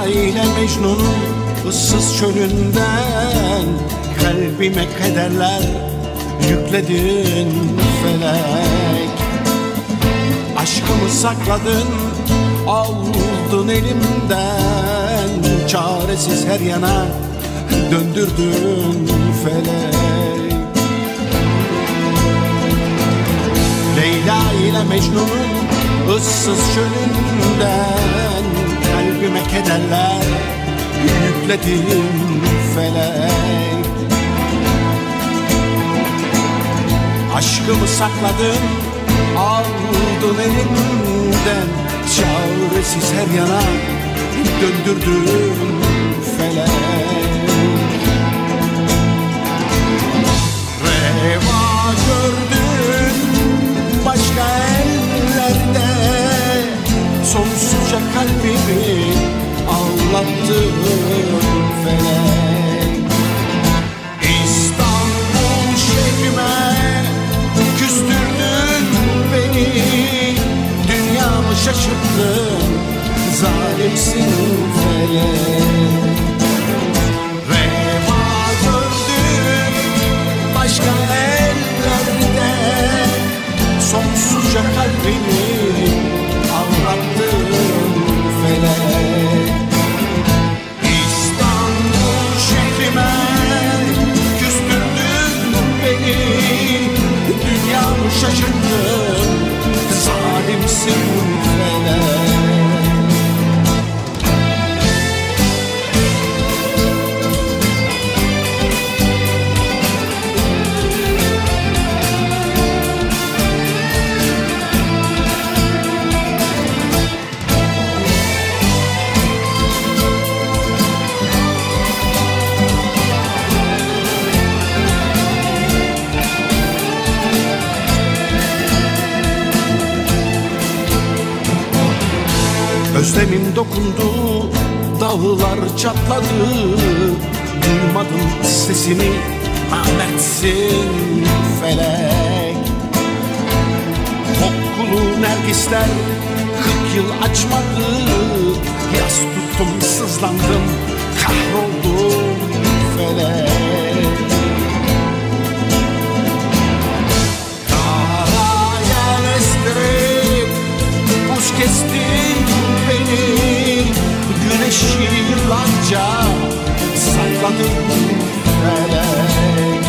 ile Mecnun'un ıssız çölünden kalbime kederler yükledin felek. Aşkımı sakladın, aldın elimden, çaresiz her yana döndürdün felek. Leyla ile Mecnun'un ıssız çölünden kalbime kederler yükledin felek. Aşkımı sakladın, aldın elimden, çaresiz her yana döndürdün felek. Reva gördün başka ellerde, sonsuzca kalbimi ağlattın felek. İstanbul şehrime küstürdün beni, dünyamı şaşırttın, zalimsin felek. Reva gördüm başka ellerde, sonsuzca kalbimi ağlattın felek. İstanbul şehrime küstürdün beni, dünyamı şaşırttın, zalimsin felek. Özlemim dokundu, dağlar çatladı, duymadın sesini, namertsin felek. Kokulu nergisler 40 yıl açmadı, yas tuttum sızlandım, kahroldum felek. Kara yel estirip buz kestin beni, güneşi yıllarca sakladın felek.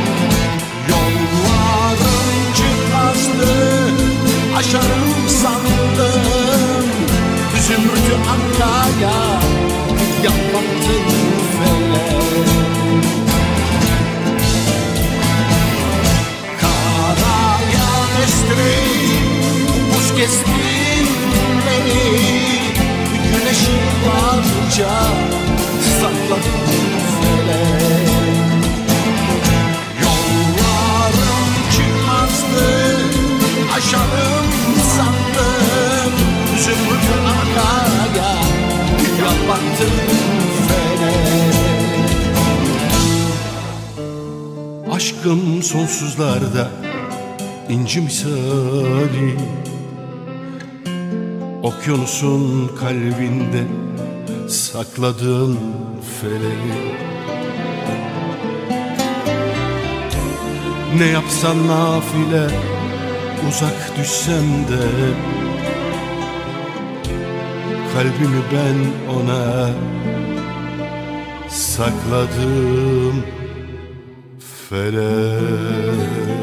Yollarım çıkmazdı, aşarım sandım, zümrütü Ankara'ya yapattın felek. Karaya estirip buz kestin beni, güneşi varca sakladın felek. Yollarım çıkmazdı, aşarım sandım, zümrüt Ankara'ya yapattın felek. Aşkım sonsuzlarda inci misali, okyanusun kalbinde sakladığın felek. Ne yapsan nafile, uzak düşsem de, kalbimi ben ona sakladım felek.